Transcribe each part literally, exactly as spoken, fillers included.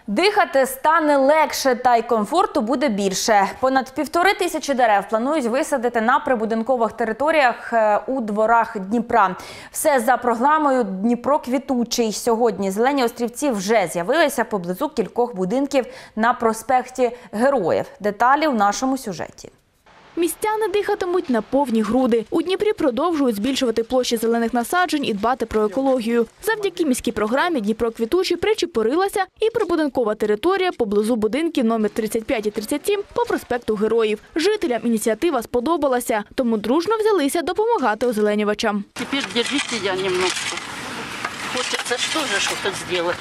Дихати стане легше та й комфорту буде більше. Понад півтори тисячі дерев планують висадити на прибудинкових територіях у дворах Дніпра. Все за програмою «Дніпро квітучий». Сьогодні зелені острівці вже з'явилися поблизу кількох будинків на проспекті Героїв. Деталі в нашому сюжеті. Містяни дихатимуть на повні груди. У Дніпрі продовжують збільшувати площі зелених насаджень і дбати про екологію. Завдяки міській програмі «Дніпро квітучий» причепурилася і прибудинкова територія поблизу будинків номер тридцять п'ять і тридцять сім по проспекту Героїв. Жителям ініціатива сподобалася, тому дружно взялися допомагати озеленювачам. Тепер держіть я немножко. Хочеться теж щось зробити.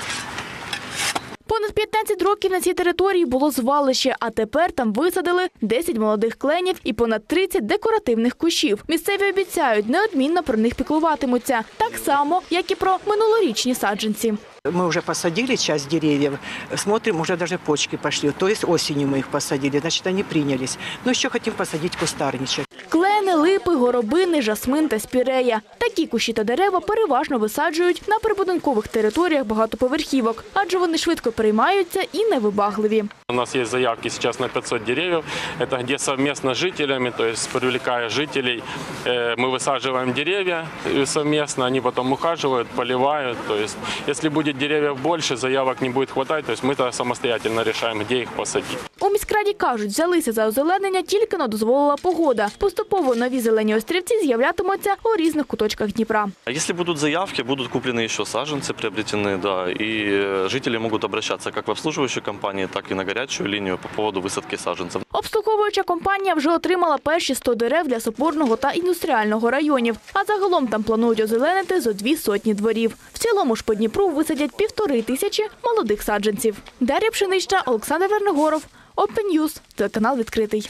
Понад п'ятнадцять років на цій території було звалище, а тепер там висадили десять молодих кленів і понад тридцять декоративних кущів. Місцеві обіцяють, неодмінно про них піклуватимуться. Так само, як і про минулорічні саджанці. Мы уже посадили часть деревьев, смотрим, уже даже почки пошли. То есть осенью мы их посадили, значит, они принялись. Но еще хотим посадить кустарничек. Клени, липи, горобини, жасмин та спірея. Такі кущі та дерева переважно висаджують на прибудинкових територіях багатоповерхівок, адже вони швидко переймаються і невибагливі. У нас есть заявки сейчас на пятьсот деревьев. Это где совместно с жителями, то есть привлекая жителей, мы высаживаем деревья совместно, они потом ухаживают, поливают. То есть если будет деревьев больше, заявок не будет хватать, то есть мы самостоятельно решаем, где их посадить. У міськраді кажуть, взялися за озеленення тільки не дозволила погода. Поступово нові зелені острівці з'являтимуться у різних куточках Дніпра. Если будут заявки, будут куплены еще саженцы, приобретены, да, и жители могут обращаться как в обслуживающую компанию, так и на горячую линию по поводу высадки саженцев. Обслуговуюча компанія вже отримала перші сто дерев для Соборного та індустріального районів, а загалом там планують озеленити зо дві сотні дворів. В цілому ж по Дніпру висадять півтори тисячі молодих саджанців. Дар'я Пшенична, Олександр Вернигоров, Open News, телеканал «Відкритий».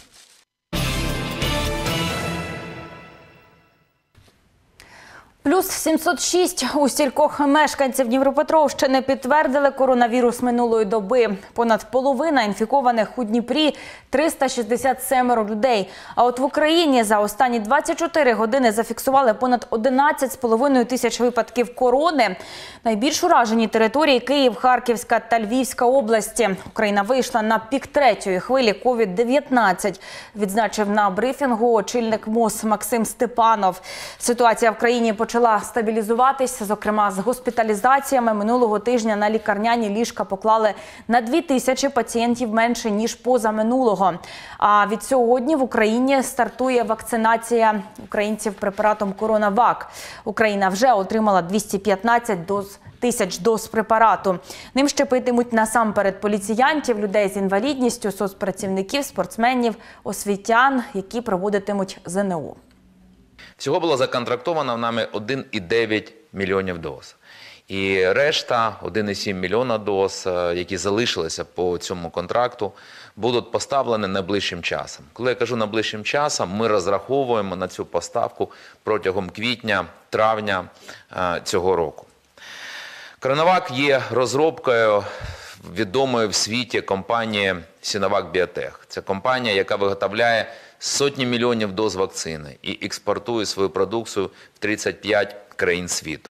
Плюс сімсот шість у стількох мешканців Дніпропетровщини підтвердили коронавірус минулої доби. Понад половина інфікованих у Дніпрі – триста шістдесят сім людей. А от в Україні за останні двадцять чотири години зафіксували понад одинадцять з половиною тисяч випадків корони. Найбільш уражені території – Київ, Харківська та Львівська області. Україна вийшла на пік третьої хвилі ковід дев'ятнадцять, відзначив на брифінгу очільник МОЗ Максим Степанов. Ситуація в країні почала почала стабілізуватись, зокрема з госпіталізаціями. Минулого тижня на лікарняні ліжка поклали на дві тисячі пацієнтів менше, ніж позаминулого. А від сьогодні в Україні стартує вакцинація українців препаратом «Коронавак». Україна вже отримала двісті п'ятнадцять доз тисяч доз препарату. Ним щепитимуть насамперед поліціянтів, людей з інвалідністю, соцпрацівників, спортсменів, освітян, які проводитимуть зе не у. Всього було законтрактовано нами один цілих дев'ять мільйонів доз. І решта, один цілих сім мільйона доз, які залишилися по цьому контракту, будуть поставлені найближчим часом. Коли я кажу найближчим часом, ми розраховуємо на цю поставку протягом квітня-травня цього року. Коронавак є розробкою відомої в світі компанії Sinovac Biotech. Це компанія, яка виготовляє сотні мільйонів доз вакцини і експортує свою продукцію в тридцять п'ять країн світу.